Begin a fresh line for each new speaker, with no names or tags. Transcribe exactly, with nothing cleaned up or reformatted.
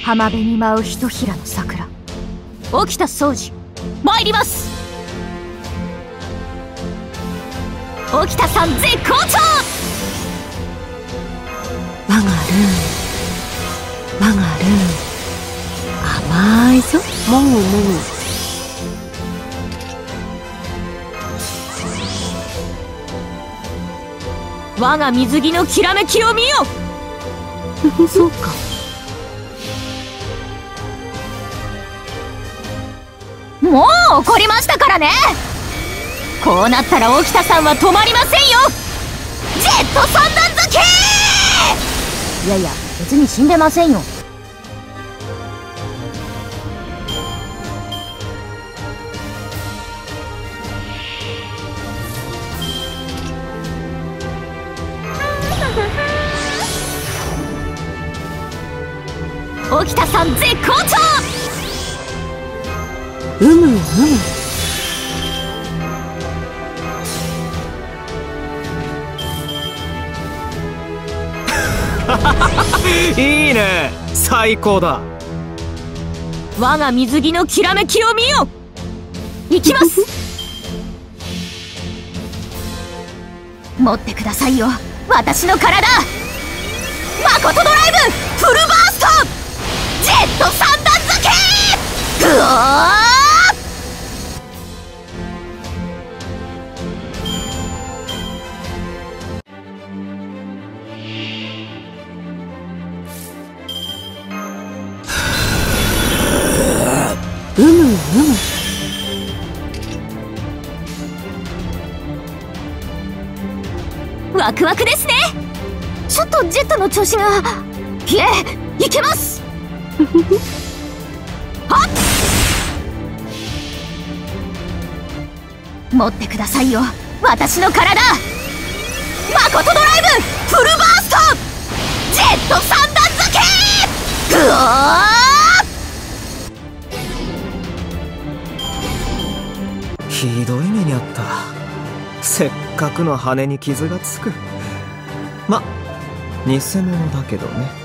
浜辺に舞うひとひらの桜。沖田総司、参ります。沖田さん絶好調。
我がルーン、我がルーン、甘いぞ。もぐもぐ。
我が水着のきらめきを見よ。
そうか。
もう怒りましたからね。こうなったら沖田さんは止まりませんよ。ジェット三段付け。いやいや、別に死んでませんよ。沖田さん絶好調。
うむうむ。
いいね、最高だ。
我が水着のきらめきを見よ。行きます。持ってくださいよ、私の体。マコトドライブフルバースト、ジェット三段付け。ぐおー。
うむうむ。
ワクワクですね。ちょっとジェットの調子が。いえ、いけます。はっ、持ってくださいよ、私の体。マコトドライブフルバースト、ジェット三段付け。ぐおー。
ひどい目にあった。せっかくの羽に傷がつく。ま、偽物だけどね。